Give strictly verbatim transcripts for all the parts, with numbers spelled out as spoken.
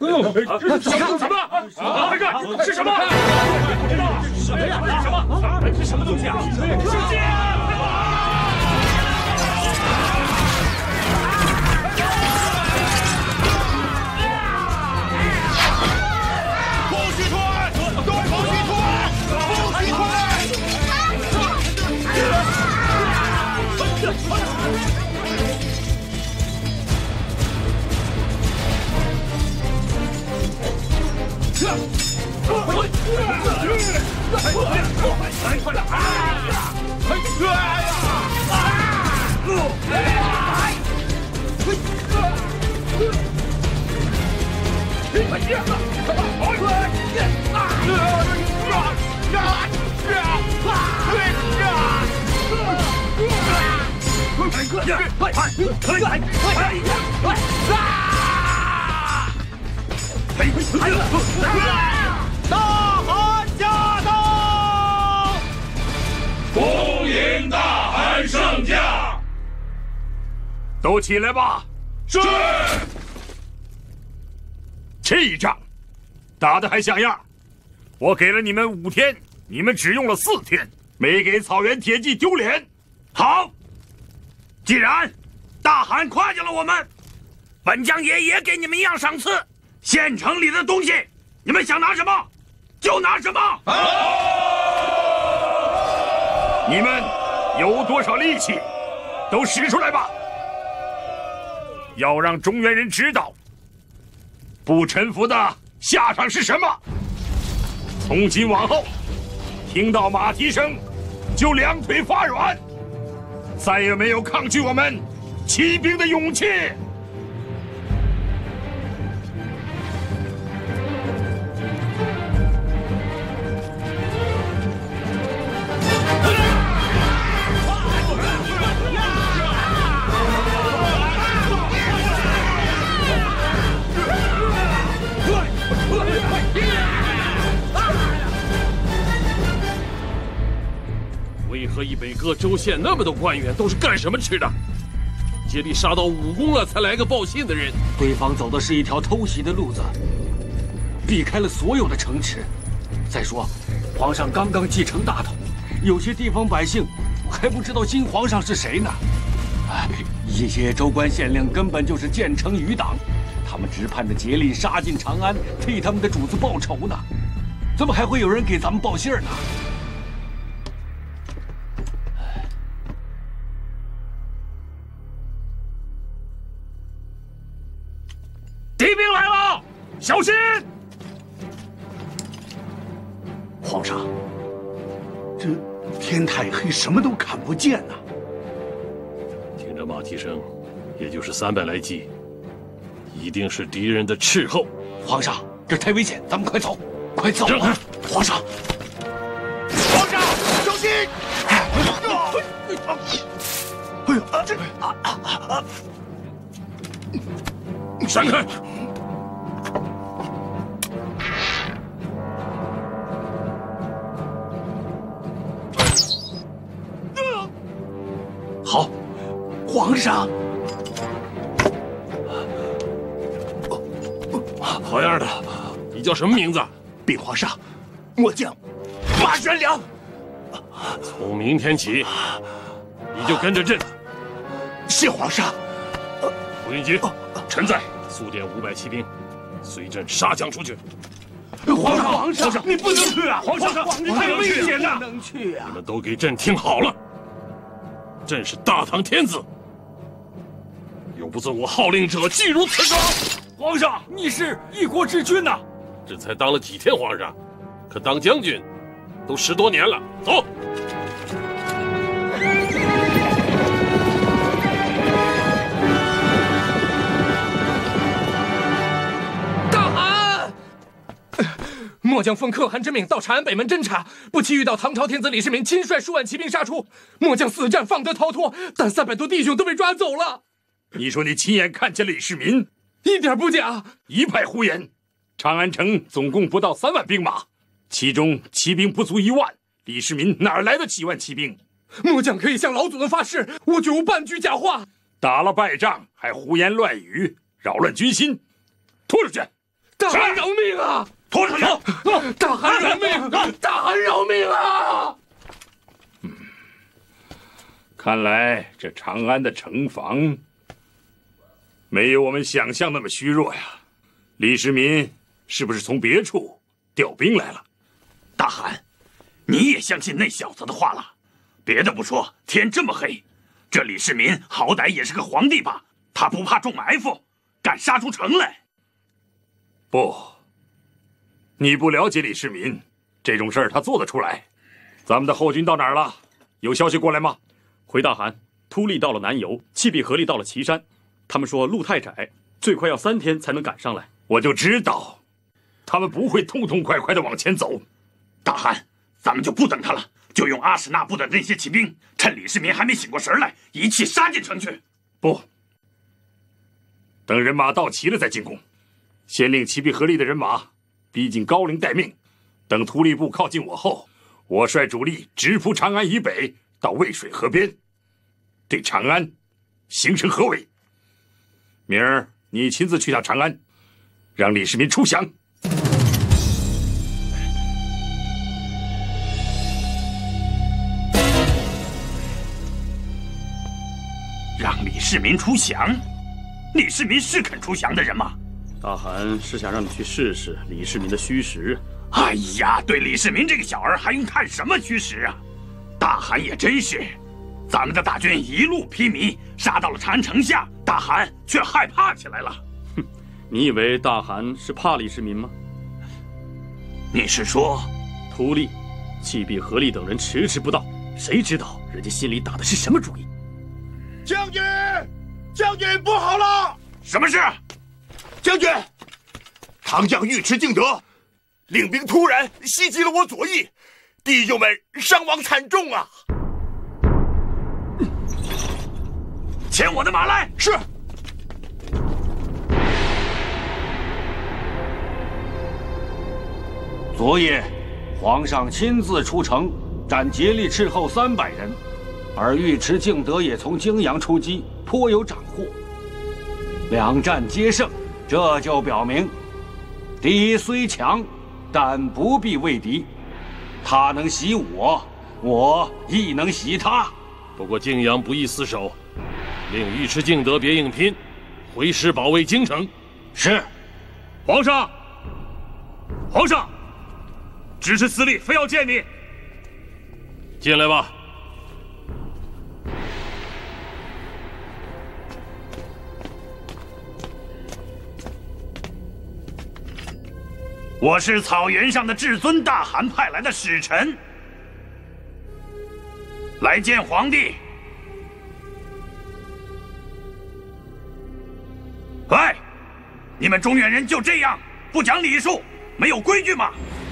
哎呦，什么什么啊？快看，是什么？不知道什么呀？什么？是什么东西啊？是剑！ 大汗驾到！ 恭迎大汗圣驾！都起来吧！是。这一仗打得还像样。我给了你们五天，你们只用了四天，没给草原铁骑丢脸。好，既然大汗夸奖了我们，本将爷也给你们一样赏赐。县城里的东西，你们想拿什么就拿什么。好，你们有多少力气，都使出来吧。要让中原人知道，不臣服的下场是什么。从今往后，听到马蹄声就两腿发软，再也没有抗拒我们骑兵的勇气。 为何以北各州县那么多官员都是干什么吃的？接力杀到武功了才来个报信的人。 对方走的是一条偷袭的路子，避开了所有的城池。再说，皇上刚刚继承大统，有些地方百姓还不知道新皇上是谁呢。哎，一些州官县令根本就是建成余党，他们只盼着竭力杀进长安，替他们的主子报仇呢。怎么还会有人给咱们报信呢？ 敌兵来了，小心！ 皇上，这天太黑，什么都看不见呐。 听着马蹄声，也就是三百来骑，一定是敌人的斥候。 皇上，这太危险，咱们快走，快走啊！ 皇上， 皇上，小心！哎呦，这啊啊啊！ 闪开！ 好，皇上。 好样的！你叫什么名字？ 禀皇上，末将马元良。 从明天起，你就跟着朕。 是皇上。 胡云杰，臣在。 速点五百骑兵，随朕杀将出去。 皇上，皇上， 你不能去啊！皇上，你太危险了， 不能去啊！ 你们都给朕听好了，朕是大唐天子，有不遵我号令者，即如此杀。 皇上，你是一国之君呐！ 这才当了几天皇上，可当将军都十多年了。走。 末将奉可汗之命到长安北门侦查，不期遇到唐朝天子李世民亲率数万骑兵杀出，末将死战方得逃脱，但三百多弟兄都被抓走了。 你说你亲眼看见李世民？ 一点不假。 一派胡言！长安城总共不到三万兵马，其中骑兵不足一万，李世民哪来的几万骑兵？ 末将可以向老祖宗发誓，我绝无半句假话。 打了败仗还胡言乱语，扰乱军心，拖出去！ 大汗饶命啊！ 拖出去！ 大汗饶命！大汗饶命啊！ 嗯，看来这长安的城防没有我们想象那么虚弱呀。李世民是不是从别处调兵来了？ 大汗，你也相信那小子的话了？别的不说，天这么黑，这李世民好歹也是个皇帝吧？他不怕中埋伏，敢杀出城来？ 不，你不了解李世民，这种事儿他做得出来。咱们的后军到哪儿了？有消息过来吗？ 回大汗，突利到了南游，弃必合力到了岐山。他们说路太窄，最快要三天才能赶上来。 我就知道，他们不会痛痛快快的往前走。 大汗，咱们就不等他了，就用阿史那部的那些骑兵，趁李世民还没醒过神来，一气杀进城去。 不，等人马到齐了再进攻。先令齐必合力的人马逼近高陵待命，等突利部靠近我后，我率主力直扑长安以北到渭水河边，对长安形成合围。明儿你亲自去趟长安，让李世民出降。 让李世民出降？李世民是肯出降的人吗？ 大汗是想让你去试试李世民的虚实。 哎呀，对李世民这个小儿还用看什么虚实啊？大汗也真是，咱们的大军一路披靡，杀到了长安城下，大汗却害怕起来了。 哼，你以为大汗是怕李世民吗？ 你是说， 突利、弃必合力等人迟迟不到，谁知道人家心里打的是什么主意？ 将军，将军不好了！ 什么事？ 将军，唐将尉迟敬德领兵突然袭击了我左翼，弟兄们伤亡惨重啊！ 牵我的马来。 是。 昨夜，皇上亲自出城，斩竭力斥候三百人，而尉迟敬德也从泾阳出击，颇有斩获。两战皆胜。这就表明，敌虽强，但不必畏敌。他能袭我，我亦能袭他。 不过泾阳不易死守，令尉迟敬德别硬拼，回师保卫京城。 是。 皇上，皇上，指示司隶非要见你。 进来吧。 我是草原上的至尊大汗派来的使臣，来见皇帝。喂，你们中原人就这样不讲礼数，没有规矩吗？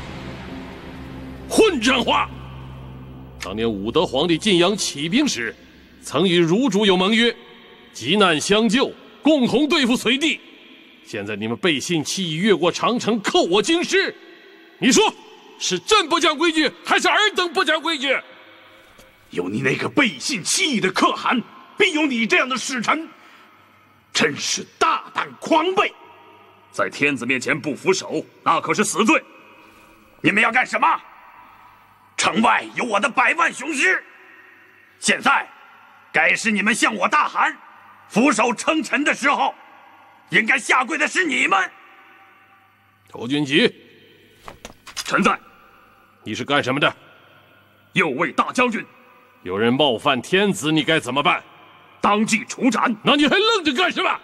混账话！当年武德皇帝晋阳起兵时，曾与汝主有盟约，急难相救，共同对付隋帝。现在你们背信弃义，越过长城，扣我京师，你说是朕不讲规矩，还是尔等不讲规矩？ 有你那个背信弃义的可汗，必有你这样的使臣，真是大胆狂悖！在天子面前不服守，那可是死罪。 你们要干什么？城外有我的百万雄师，现在该是你们向我大汗俯首称臣的时候。应该下跪的是你们。 侯君集， 臣在。 你是干什么的？ 右卫大将军。 有人冒犯天子，你该怎么办？ 当即处斩。 那你还愣着干什么？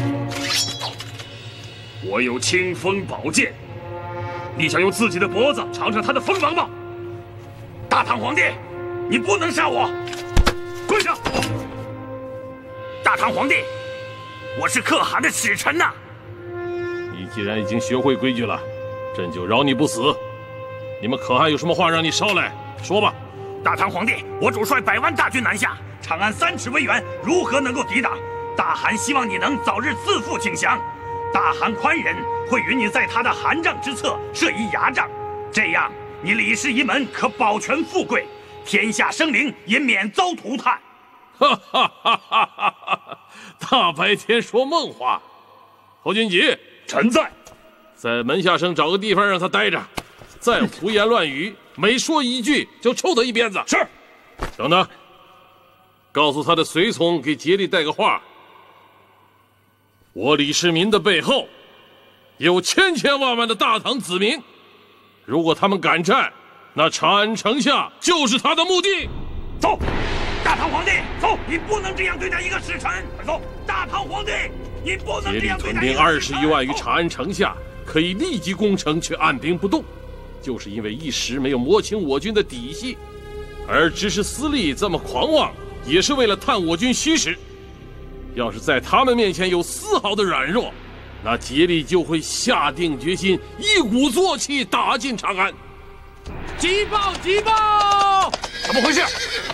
我有清风宝剑，你想用自己的脖子尝尝他的锋芒吗？ 大唐皇帝，你不能杀我！ 跪下！ 大唐皇帝。我是可汗的使臣呐、啊！ 你既然已经学会规矩了，朕就饶你不死。你们可汗有什么话让你捎来？说吧。 大唐皇帝，我主率百万大军南下，长安三尺为援，如何能够抵挡？大汗希望你能早日自负请降。大汗宽仁，会允你在他的汗帐之侧设一牙帐，这样你李氏一门可保全富贵，天下生灵也免遭涂炭。 哈哈哈哈哈哈！大白天说梦话。侯君集， 臣在。 在门下省找个地方让他待着，再胡言乱语，每说一句就抽他一鞭子。 是。 等等，告诉他的随从给竭力带个话：我李世民的背后有千千万万的大唐子民，如果他们敢战，那长安城下就是他的墓地。 走，大唐皇帝，走！你不能这样对待一个使臣。快走，大唐皇帝，你不能竭力这样对待屯兵二十余万于长安城下，可以立即攻城，却按兵不动，就是因为一时没有摸清我军的底细。而指使司隶这么狂妄，也是为了探我军虚实。要是在他们面前有丝毫的软弱，那竭力就会下定决心，一鼓作气打进长安。 急报！急报！ 怎么回事？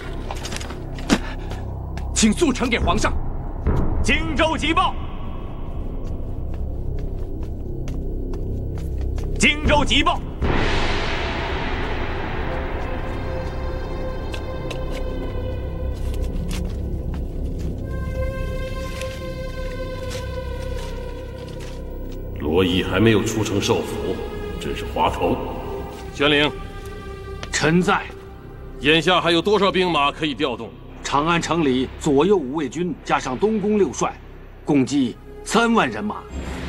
请速呈给皇上。 荆州急报！荆州急报！ 罗毅还没有出城受俘，真是滑头。宣令， 臣在。 眼下还有多少兵马可以调动？ 长安城里左右五卫军加上东宫六帅，共计三万人马。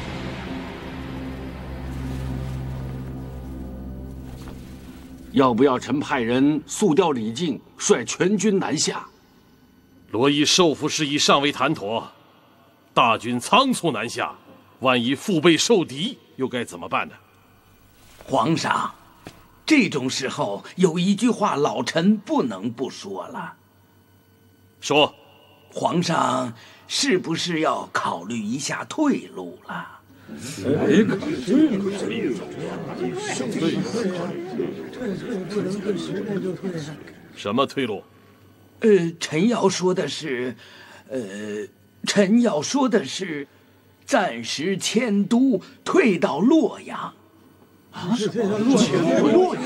要不要臣派人速调李靖，率全军南下？ 罗毅受俘事宜尚未谈妥，大军仓促南下，万一腹背受敌，又该怎么办呢？ 皇上，这种时候有一句话，老臣不能不说了。 说， 皇上是不是要考虑一下退路了？ 什么退路？ 呃，臣要说的是，呃，臣要说的是，暂时迁都，退到洛阳。啊！洛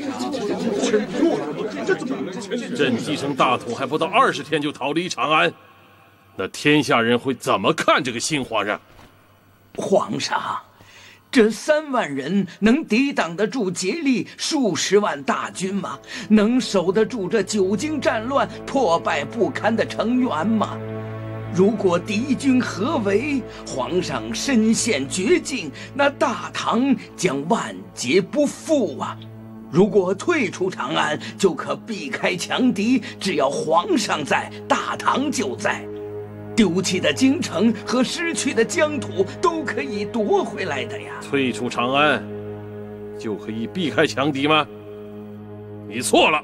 阳，朕继承大统还不到二十天就逃离长安，那天下人会怎么看这个新皇上？ 皇上，这三万人能抵挡得住竭力数十万大军吗？能守得住这久经战乱、破败不堪的城垣吗？如果敌军合围，皇上身陷绝境，那大唐将万劫不复啊！如果退出长安，就可避开强敌。只要皇上在，大唐就在。丢弃的京城和失去的疆土都可以夺回来的呀！ 退出长安，就可以避开强敌吗？你错了。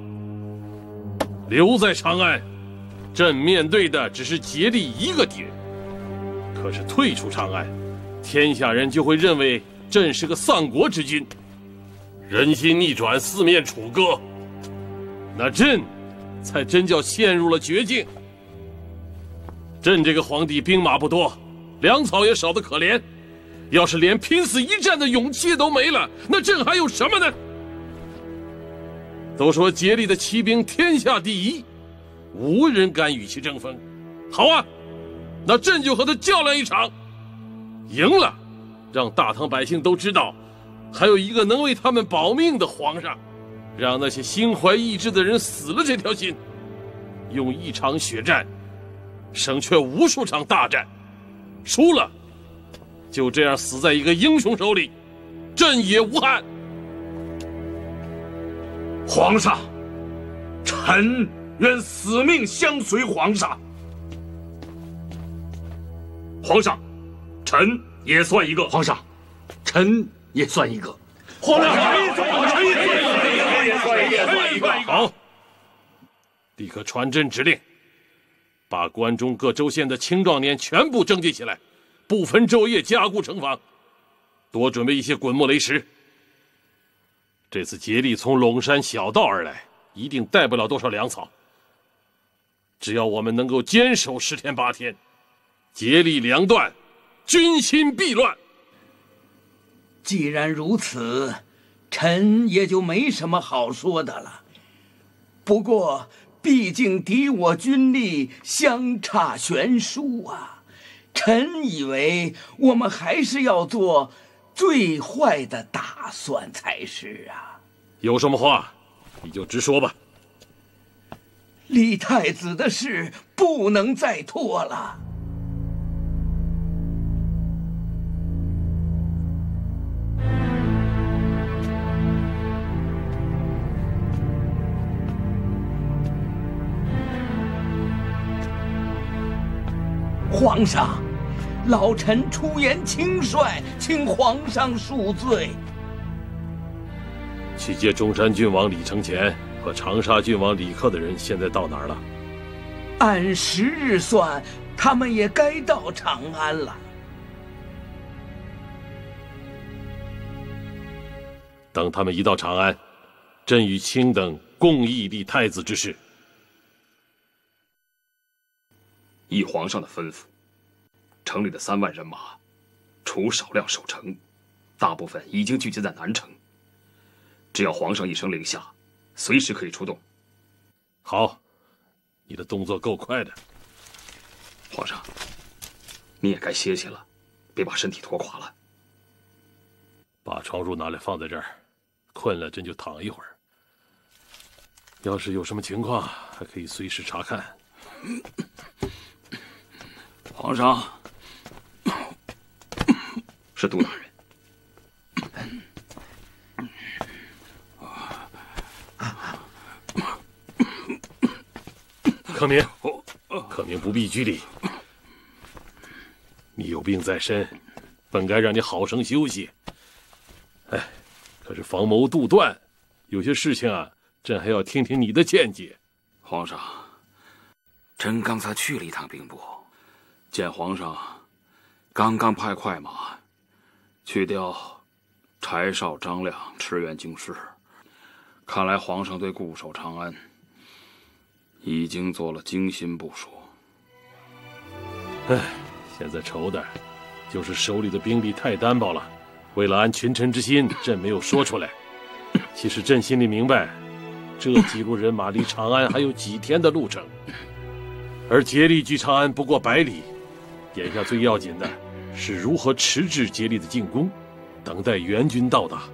留在长安，朕面对的只是竭力一个敌人。可是退出长安，天下人就会认为朕是个丧国之君，人心逆转，四面楚歌，那朕才真叫陷入了绝境。朕这个皇帝兵马不多，粮草也少得可怜，要是连拼死一战的勇气都没了，那朕还有什么呢？都说竭力的骑兵天下第一，无人敢与其争锋。好啊，那朕就和他较量一场，赢了，让大唐百姓都知道，还有一个能为他们保命的皇上，让那些心怀异志的人死了这条心，用一场血战省却无数场大战，输了就这样死在一个英雄手里，朕也无憾。 皇上，臣愿死命相随皇上。皇上，臣也算一个。 皇上，臣也算一个。 皇上，臣也算一个，臣也算一个。 好，立刻传朕指令，把关中各州县的青壮年全部征集起来，不分昼夜加固城防，多准备一些滚木雷石。这次竭力从陇山小道而来，一定带不了多少粮草。只要我们能够坚守十天八天，竭力粮断，军心必乱。 既然如此，臣也就没什么好说的了。不过，毕竟敌我军力相差悬殊啊，臣以为我们还是要做最坏的打算才是啊！ 有什么话，你就直说吧。 李太子的事不能再拖了。皇上，老臣出言轻率，请皇上恕罪。 去接中山郡王李承乾和长沙郡王李克的人现在到哪儿了？ 按时日算，他们也该到长安了。 等他们一到长安，朕与卿等共议立太子之事。 依皇上的吩咐，城里的三万人马，除少量守城，大部分已经聚集在南城。只要皇上一声令下，随时可以出动。 好，你的动作够快的。 皇上，你也该歇歇了，别把身体拖垮了。 把床褥拿来放在这儿，困了朕就躺一会儿。要是有什么情况，还可以随时查看。 皇上，是杜大人。 克明，克明不必拘礼。你有病在身，本该让你好生休息。哎，可是防谋杜断，有些事情啊，朕还要听听你的见解。 皇上，朕刚才去了一趟兵部，见皇上刚刚派快马去调柴少、张亮驰援京师，看来皇上对固守长安已经做了精心部署。 唉，现在愁的就是手里的兵力太单薄了。为了安群臣之心，朕没有说出来。其实朕心里明白，这几路人马离长安还有几天的路程，而竭力距长安不过百里。眼下最要紧的是如何迟滞竭力的进攻，等待援军到达。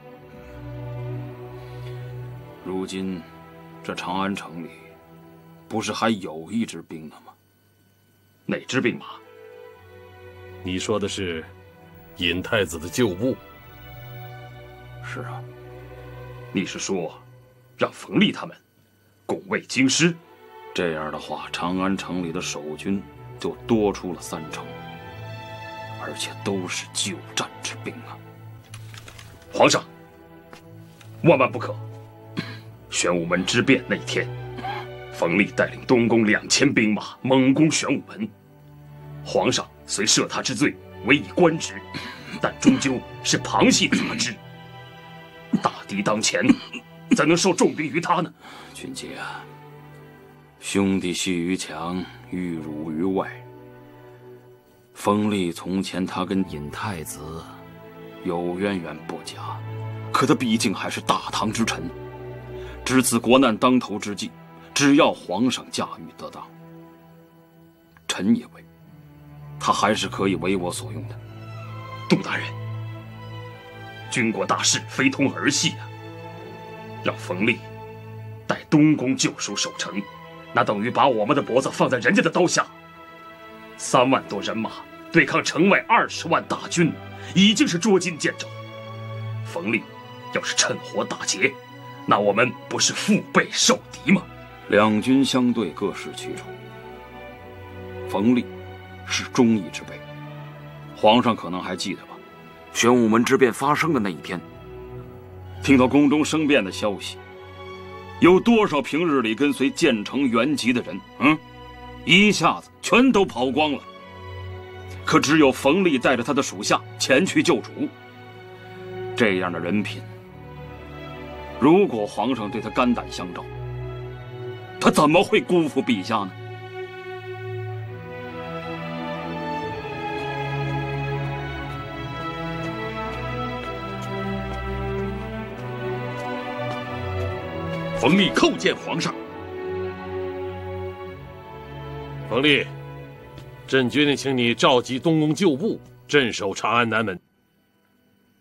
如今这长安城里不是还有一支兵呢吗？哪支兵马？ 你说的是尹太子的旧部？ 是啊，你是说让冯立他们拱卫京师？这样的话，长安城里的守军就多出了三成，而且都是久战之兵啊！皇上，万万不可！玄武门之变那天，冯立带领东宫两千兵马猛攻玄武门，皇上虽赦他之罪，委以官职，但终究是旁系杂之。大敌当前，怎能受重兵于他呢？君姐啊，兄弟系于墙，玉汝于外。冯立从前他跟尹太子有渊源不假，可他毕竟还是大唐之臣。值此国难当头之际，只要皇上驾驭得当，臣也为他还是可以为我所用的。杜大人，军国大事非同儿戏啊！让冯立带东宫旧守守城，那等于把我们的脖子放在人家的刀下。三万多人马对抗城外二十万大军，已经是捉襟见肘。冯立要是趁火打劫，那我们不是腹背受敌吗？两军相对，各施其处。冯立是忠义之辈，皇上可能还记得吧？玄武门之变发生的那一天，听到宫中生变的消息，有多少平日里跟随建成元吉的人，嗯，一下子全都跑光了。可只有冯立带着他的属下前去救主，这样的人品，如果皇上对他肝胆相照，他怎么会辜负陛下呢？ 冯立叩见皇上。 冯立，朕决定请你召集东宫旧部，镇守长安南门。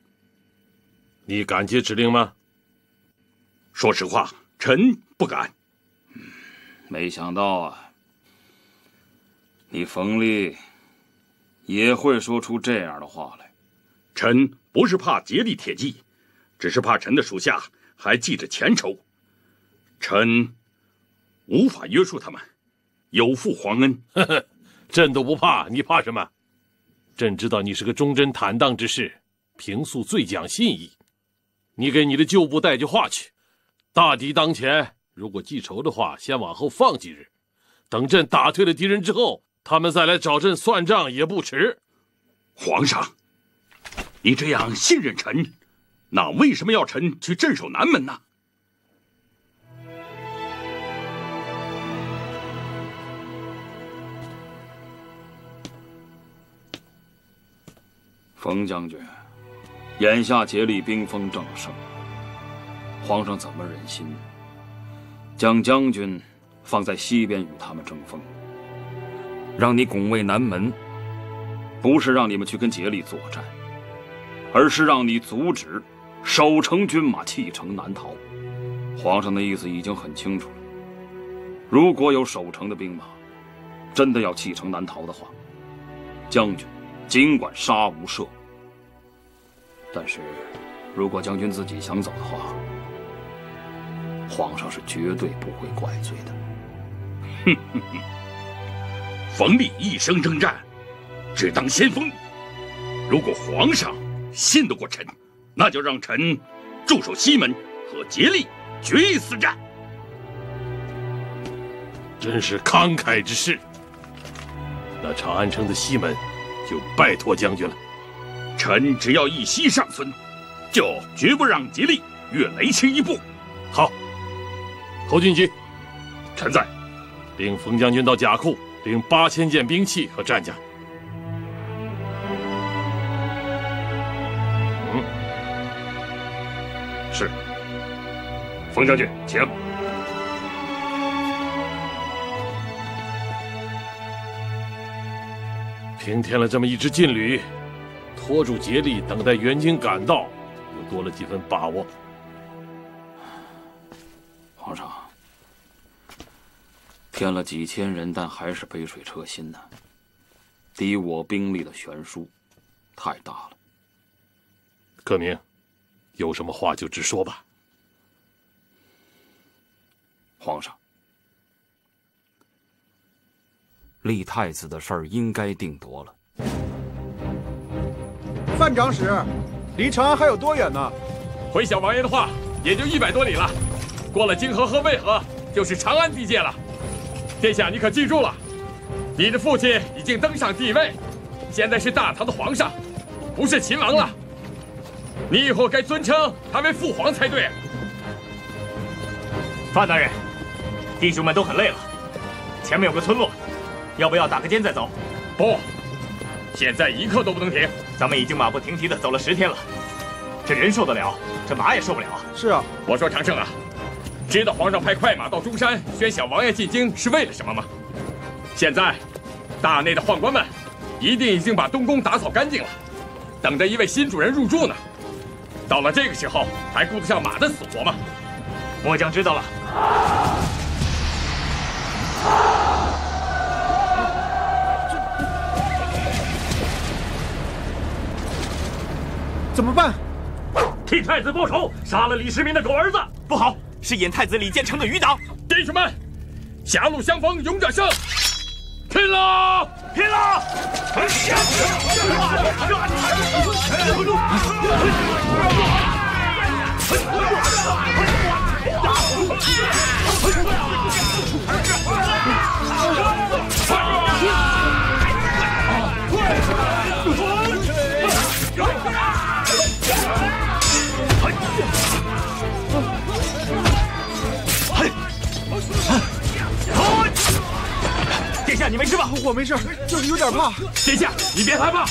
你敢接指令吗？ 说实话，臣不敢。 没想到啊，你冯立也会说出这样的话来。 臣不是怕竭力铁骑，只是怕臣的属下还记着前仇，臣无法约束他们，有负皇恩。 呵呵，朕都不怕，你怕什么？朕知道你是个忠贞坦荡之士，平素最讲信义。你给你的旧部带句话去，大敌当前，如果记仇的话，先往后放几日，等朕打退了敌人之后，他们再来找朕算账也不迟。 皇上，你这样信任臣，那为什么要臣去镇守南门呢？ 冯将军，眼下竭力兵锋正盛，皇上怎么忍心将将军放在西边与他们争锋？让你拱卫南门，不是让你们去跟竭力作战，而是让你阻止守城军马弃城南逃。皇上的意思已经很清楚了，如果有守城的兵马真的要弃城南逃的话，将军尽管杀无赦。但是，如果将军自己想走的话，皇上是绝对不会怪罪的。 哼哼哼！冯立一生征战，只当先锋。如果皇上信得过臣，那就让臣驻守西门，和竭力决一死战。 真是慷慨之士。那长安城的西门，就拜托将军了。 臣只要一息尚存，就绝不让竭力越雷池一步。 好，侯俊基， 臣在。 领冯将军到甲库，领八千件兵器和战甲。 嗯，是。冯将军，请。 平添了这么一支劲旅，拖住竭力，等待援军赶到，又多了几分把握。 皇上，添了几千人，但还是杯水车薪呢。敌我兵力的悬殊太大了。 克明，有什么话就直说吧。 皇上，立太子的事儿应该定夺了。 范长史，离长安还有多远呢？ 回小王爷的话，也就一百多里了。过了泾河和渭河，就是长安地界了。殿下，你可记住了，你的父亲已经登上帝位，现在是大唐的皇上，不是秦王了。你以后该尊称他为父皇才对。 范大人，弟兄们都很累了，前面有个村落，要不要打个尖再走？ 不，现在一刻都不能停。 咱们已经马不停蹄的走了十天了，这人受得了，这马也受不了啊。 是啊， 我说常胜啊，知道皇上派快马到中山宣小王爷进京是为了什么吗？现在，大内的宦官们一定已经把东宫打扫干净了，等着一位新主人入住呢。到了这个时候，还顾得上马的死活吗？ 末将知道了。 怎么办？ 替太子报仇，杀了李世民的狗儿子。 不好，是尹太子李建成的余党。 弟兄们，狭路相逢勇者胜，拼了！ 拼了！殿下，你没事吧？ 我没事，就是有点怕。 殿下，你别害怕。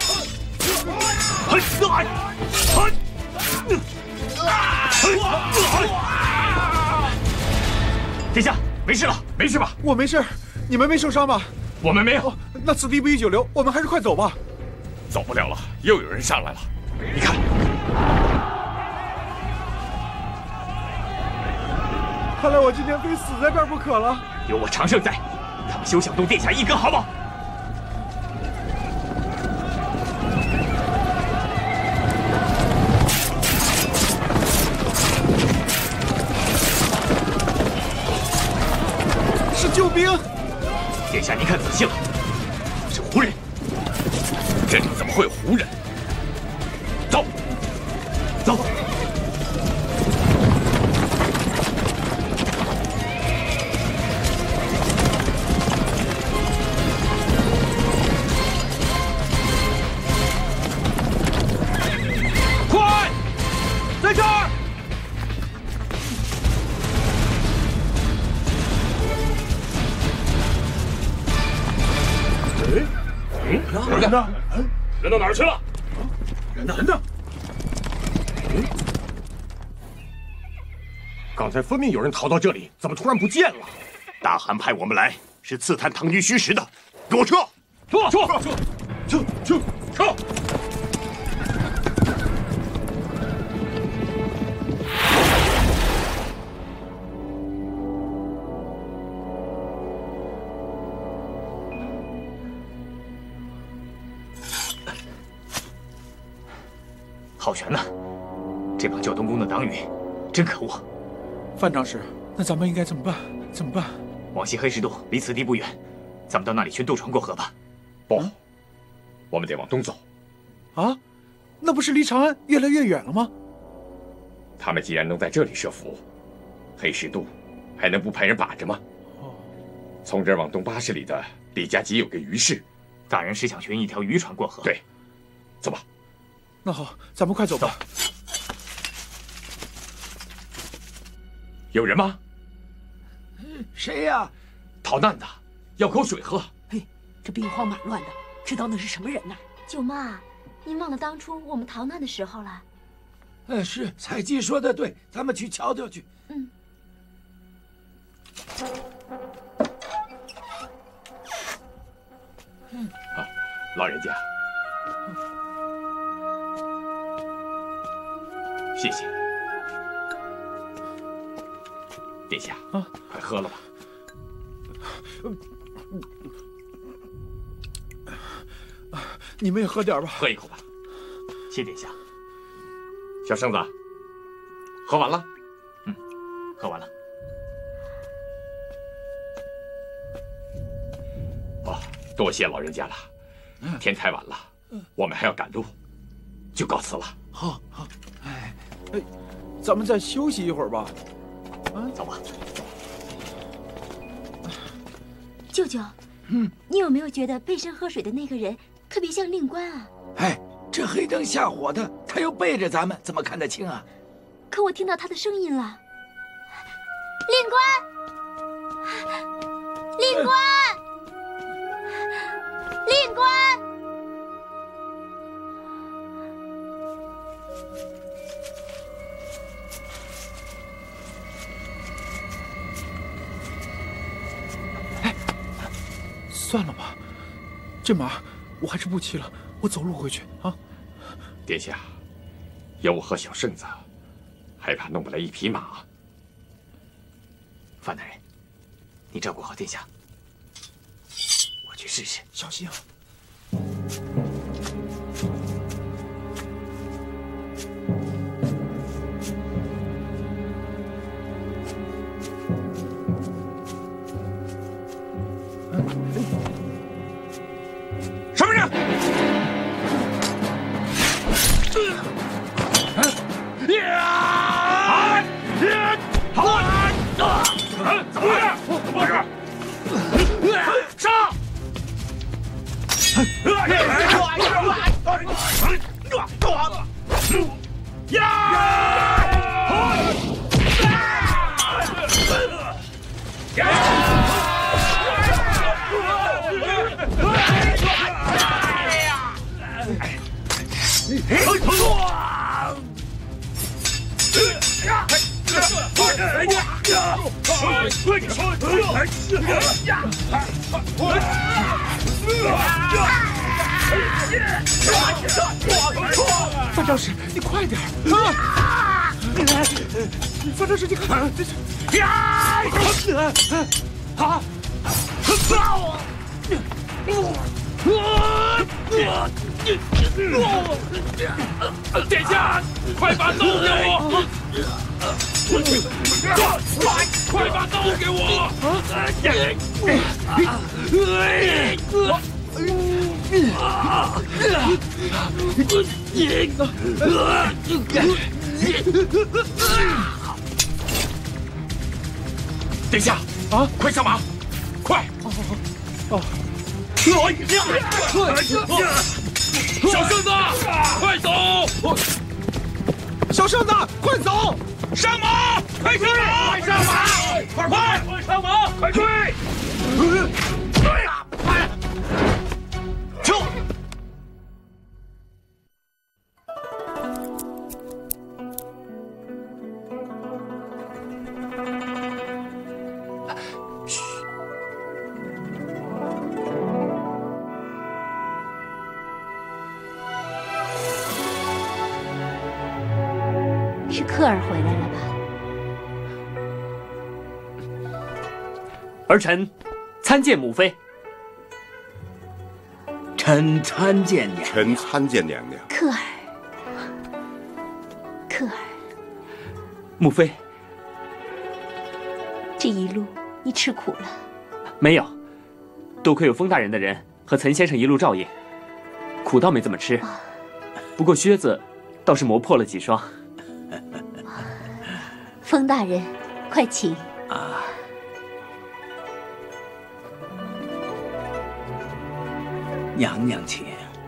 殿下，没事了， 没事吧？ 我没事，你们没受伤吧？ 我们没有。 那此地不宜久留，我们还是快走吧。 走不了了，又有人上来了。你看。 看来我今天非死在这儿不可了。 有我常胜在，他们休想动殿下一根毫毛。 是救兵。 殿下，您看仔细了，是胡人。 这里怎么会有胡人？走， 走。 在这儿！ 哎，人呢？人到哪儿去了？ 人呢？人呢？ 刚才分明有人逃到这里，怎么突然不见了？ 大汗派我们来是刺探唐军虚实的，给我撤！ 撤！撤！撤！撤！撤！ 郝玄呢？这帮教东宫的党羽，真可恶！ 范长史，那咱们应该怎么办？怎么办？ 往西黑石渡离此地不远，咱们到那里去渡船过河吧。 不，我们得往东走。 啊，那不是离长安越来越远了吗？ 他们既然能在这里设伏，黑石渡还能不派人把着吗？哦，从这儿往东八十里的李家集有个渔市， 大人是想寻一条渔船过河。 对，走吧。 那好，咱们快走吧。 有人吗？ 谁呀？ 逃难的，要口水喝。 嘿，这兵荒马乱的，知道那是什么人呐？ 舅妈，您忘了当初我们逃难的时候了？ 呃，是彩姬说的对，咱们去瞧瞧去。 嗯。 啊，老人家。 谢谢，殿下啊，快喝了吧。 你们也喝点吧， 喝一口吧。 谢殿下。 小生子，喝完了？ 嗯，喝完了。 哦，多谢老人家了。天太晚了，我们还要赶路，就告辞了。 好，好。 哎，哎，咱们再休息一会儿吧。 啊，走吧。 舅舅，嗯，你有没有觉得背身喝水的那个人特别像令官啊？ 哎，这黑灯瞎火的，他又背着咱们，怎么看得清啊？ 可我听到他的声音了。令官，令官，令官。 算了吧，这马我还是不骑了，我走路回去啊。 殿下，有我和小圣子，害怕弄不来一匹马。 范大人，你照顾好殿下，我去试试。 小心啊！ 什么人？ 啊！好！啊！怎么回事？怎么回事？上！ 范长史，你快点啊！ 发生事情！ 呀！ 啊！ 殿下，快把刀给我！快，快把刀给我！殿下，啊，快上马，快！哦。 小圣子，快走！ 小圣子，快走！ 上马！快上马！快上马！快快快上马！快追！追呀！快！撤！ 嘘。 是克尔回来了吧？ 儿臣参见母妃。 臣参见娘。 臣参见娘娘。 克尔，克尔， 母妃， 这一路你吃苦了。 没有，多亏有风大人的人和岑先生一路照应，苦倒没怎么吃。不过靴子倒是磨破了几双。 风大人，快请啊！娘娘请。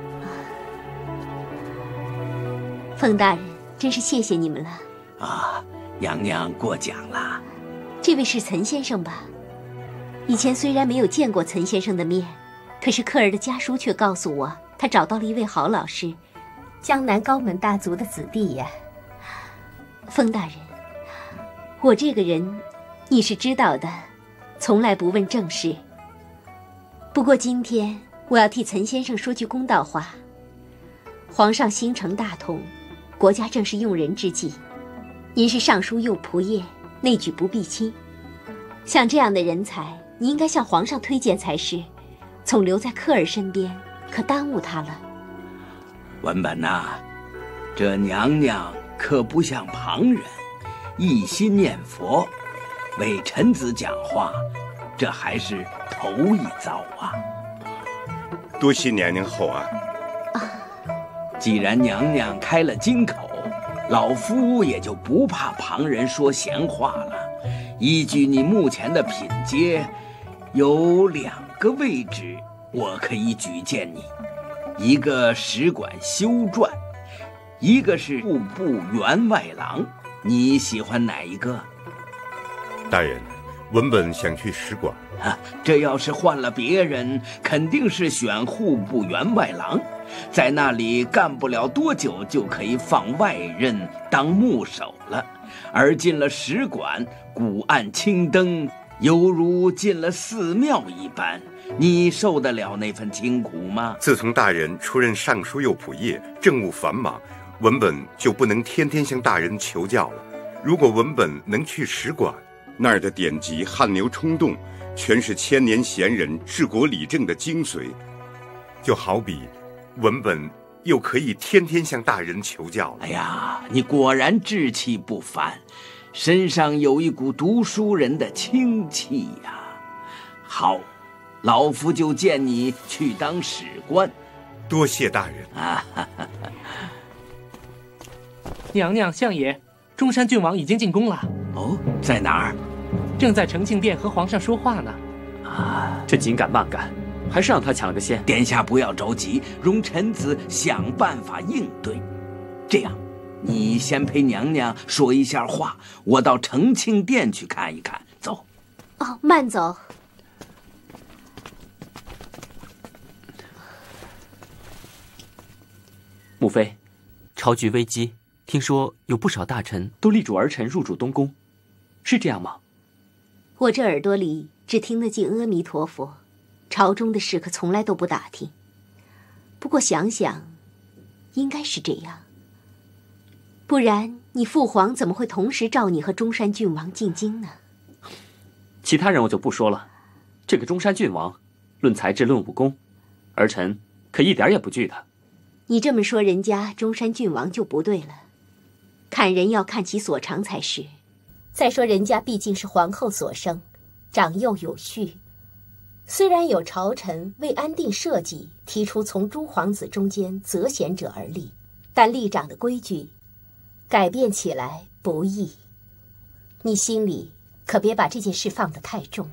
风大人，真是谢谢你们了。 啊，娘娘过奖了。 这位是岑先生吧？以前虽然没有见过岑先生的面，可是克儿的家书却告诉我，他找到了一位好老师，江南高门大族的子弟呀。风大人。 我这个人，你是知道的，从来不问政事。不过今天我要替岑先生说句公道话。皇上兴承大统，国家正是用人之际，您是尚书右仆射，内举不避亲。像这样的人才，你应该向皇上推荐才是，总留在克儿身边，可耽误他了。 文本呐，这娘娘可不像旁人。 一心念佛，为臣子讲话，这还是头一遭啊！ 多谢娘娘厚爱。 啊，既然娘娘开了金口，老夫也就不怕旁人说闲话了。依据你目前的品阶，有两个位置我可以举荐你，一个使馆修撰，一个是户部员外郎。 你喜欢哪一个？ 大人，文本想去使馆。 啊，这要是换了别人，肯定是选户部员外郎，在那里干不了多久就可以放外任当牧首了。而进了使馆，古案青灯，犹如进了寺庙一般。你受得了那份清苦吗？ 自从大人出任尚书右仆射，政务繁忙。 文本就不能天天向大人求教了。如果文本能去使馆，那儿的典籍汗牛充栋，全是千年贤人治国理政的精髓。就好比，文本又可以天天向大人求教了。 哎呀，你果然志气不凡，身上有一股读书人的清气呀。好，老夫就荐你去当史官。 多谢大人啊！哈哈哈娘娘、相爷，中山郡王已经进宫了。 哦，在哪儿？ 正在承庆殿和皇上说话呢。 啊， 这紧赶慢赶，还是让他抢了个先。 殿下不要着急，容臣子想办法应对。这样，你先陪娘娘说一下话，我到承庆殿去看一看。走。 哦，慢走。 母妃，朝局危机。 听说有不少大臣都力主儿臣入主东宫，是这样吗？ 我这耳朵里只听得进阿弥陀佛，朝中的事可从来都不打听。不过想想，应该是这样。 不然你父皇怎么会同时召你和中山郡王进京呢？ 其他人我就不说了，这个中山郡王，论才智，论武功，儿臣可一点也不惧他。 你这么说，人家中山郡王就不对了。看人要看其所长才是。再说人家毕竟是皇后所生，长幼有序。虽然有朝臣为安定社稷提出从诸皇子中间择贤者而立，但立长的规矩改变起来不易。你心里可别把这件事放得太重。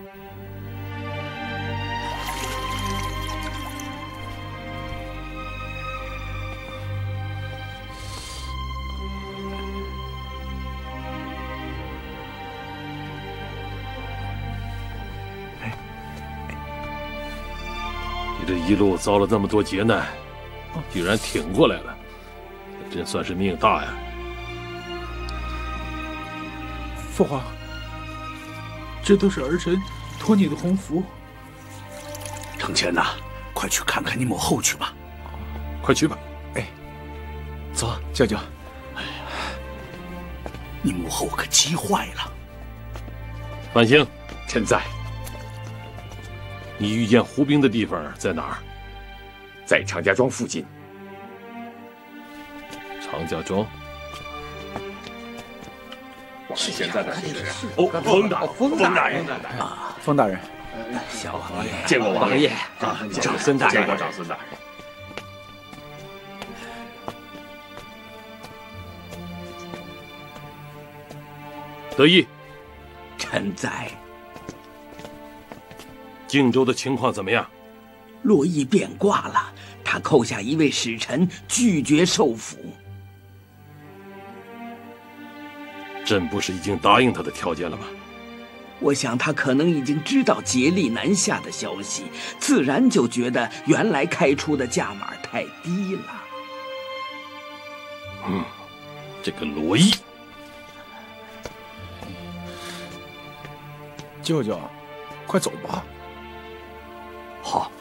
你这一路遭了那么多劫难，居然挺过来了，真算是命大呀！ 父皇，这都是儿臣托你的鸿福。 承乾呐，快去看看你母后去吧。 快去吧。 哎，走，舅舅。 哎呀，你母后可急坏了。 范兴， 臣在。 你遇见胡兵的地方在哪儿？ 在常家庄附近。 常家庄。 现在的是哦，封大封大人啊，封大人， 小王爷见过王爷啊，长孙大人见过长孙大人。 得意， 臣在。 荆州的情况怎么样？ 洛邑变卦了，他扣下一位使臣，拒绝受俘。 朕不是已经答应他的条件了吗？ 我想他可能已经知道竭力南下的消息，自然就觉得原来开出的价码太低了。 嗯，这个罗毅， 舅舅，快走吧。 好。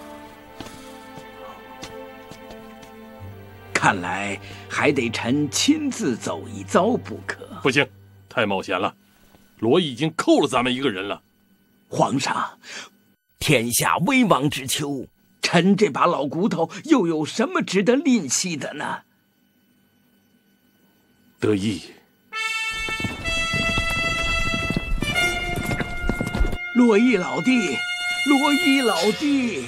看来还得臣亲自走一遭不可。 不行，太冒险了。罗毅已经扣了咱们一个人了。 皇上，天下危亡之秋，臣这把老骨头又有什么值得吝惜的呢？ 得意， 洛邑老弟，洛邑老弟。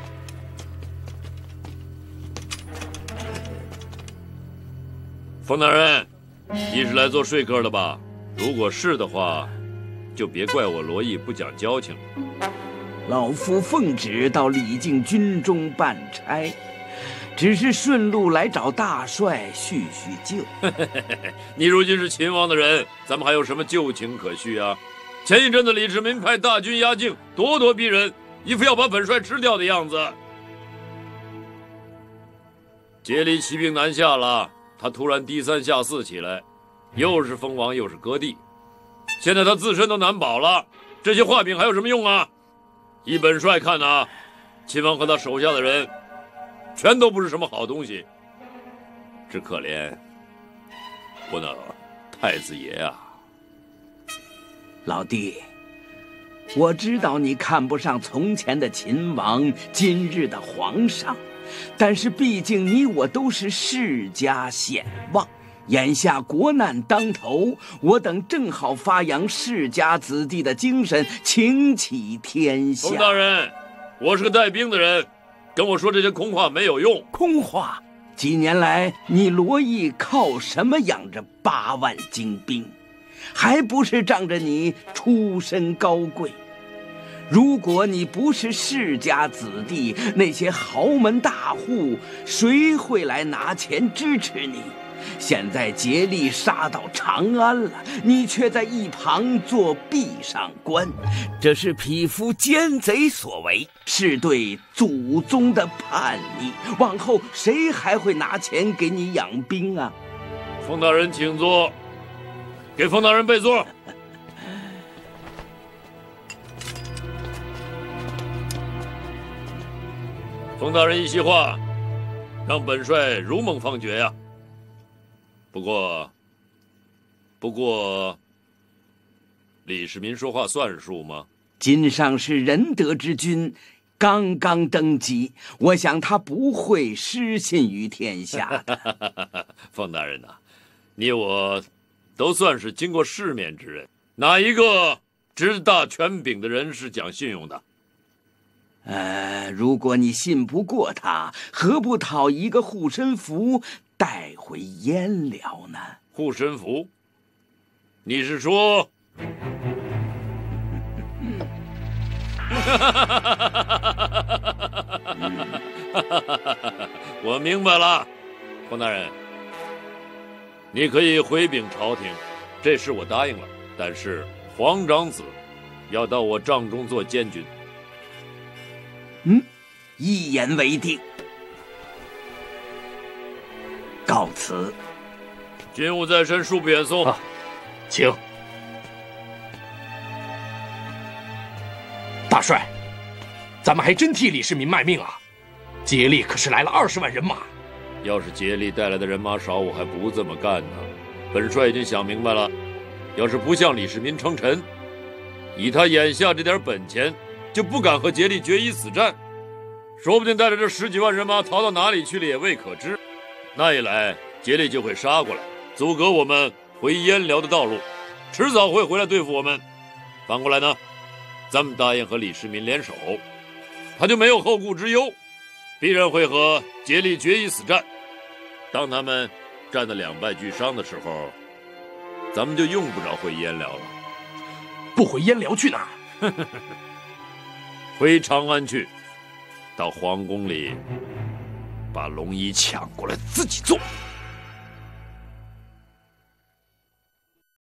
冯大人，你是来做说客的吧？如果是的话，就别怪我罗毅不讲交情了。 老夫奉旨到李靖军中办差，只是顺路来找大帅叙叙旧。 你如今是秦王的人，咱们还有什么旧情可叙啊？前一阵子李世民派大军压境，咄咄逼人，一副要把本帅吃掉的样子。竭力骑兵南下了，他突然低三下四起来，又是封王又是割地，现在他自身都难保了，这些画饼还有什么用啊？依本帅看啊，秦王和他手下的人全都不是什么好东西，只可怜我那太子爷啊。 老弟，我知道你看不上从前的秦王，今日的皇上，但是毕竟你我都是世家显望，眼下国难当头，我等正好发扬世家子弟的精神，请启天下。 冯大人，我是个带兵的人，跟我说这些空话没有用。 空话？几年来，你罗毅靠什么养着八万精兵？还不是仗着你出身高贵。如果你不是世家子弟，那些豪门大户谁会来拿钱支持你？现在竭力杀到长安了，你却在一旁做壁上观，这是匹夫奸贼所为，是对祖宗的叛逆。往后谁还会拿钱给你养兵啊？ 冯大人请坐，给冯大人备座。冯大人一席话，让本帅如梦方觉呀。 不过，不过，李世民说话算数吗？ 今上是仁德之君，刚刚登基，我想他不会失信于天下的。 方大人呐、啊，你我都算是经过世面之人，哪一个执大权柄的人是讲信用的？ 呃，如果你信不过他，何不讨一个护身符带回燕辽呢？ 护身符？你是说？我明白了，黄大人，你可以回禀朝廷，这事我答应了。但是黄长子要到我帐中做监军。 嗯，一言为定。告辞。 军务在身，恕不远送。啊， 请。大帅，咱们还真替李世民卖命啊！竭力可是来了二十万人马。 要是竭力带来的人马少，我还不这么干呢。本帅已经想明白了，要是不向李世民称臣，以他眼下这点本钱，就不敢和竭力决一死战，说不定带着这十几万人马逃到哪里去了也未可知。那一来，竭力就会杀过来，阻隔我们回燕辽的道路，迟早会回来对付我们。反过来呢，咱们答应和李世民联手，他就没有后顾之忧，必然会和竭力决一死战。当他们战得两败俱伤的时候，咱们就用不着回燕辽了。 不回燕辽去哪儿？ 回长安去，到皇宫里把龙衣抢过来自己做。